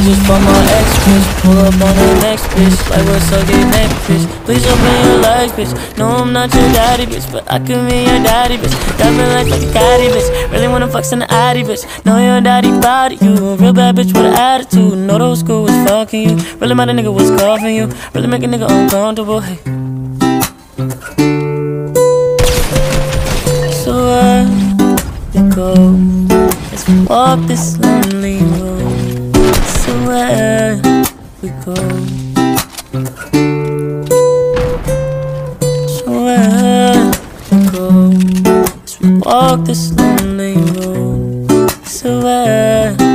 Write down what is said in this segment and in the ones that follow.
just bought my ex bitch. Pull up on the next bitch, like what's up, get neck bitch. Please open your legs, bitch. No, I'm not your daddy, bitch, but I can be your daddy, bitch. Got me like a caddy, bitch. Really wanna flex in the addy, bitch. Know your daddy body, you a real bad bitch with an attitude. Know those school was fucking you. Really mad a nigga was coughing you. Really make a nigga uncomfortable, hey. So where we go? Let's walk this lonely road. So where we go? So where we go? Let's walk this lonely road. So where we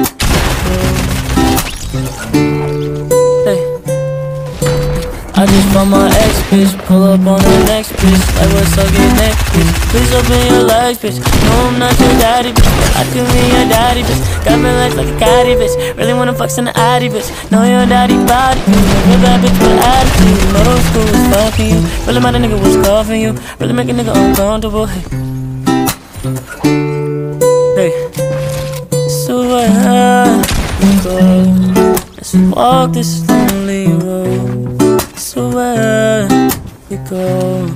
go? Hey. I just bought my ex bitch. Pull up on the next bitch, like what's up, get neck bitch. Please open your legs, bitch. No, I'm not your daddy, bitch, but I can be your daddy, bitch. Got me legs like a caddy, bitch. Really wanna flex in the addy, bitch. Know your daddy body, you a real bad bitch with an attitude. Know those school was fucking you. Really mad a nigga was coughing you. Really make a nigga uncomfortable, hey. Hey. So where we go? Let's walk this lonely road. So where we go?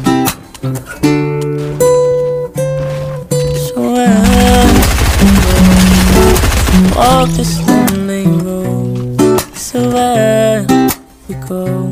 So where we go? Walk this lonely road. So where we go?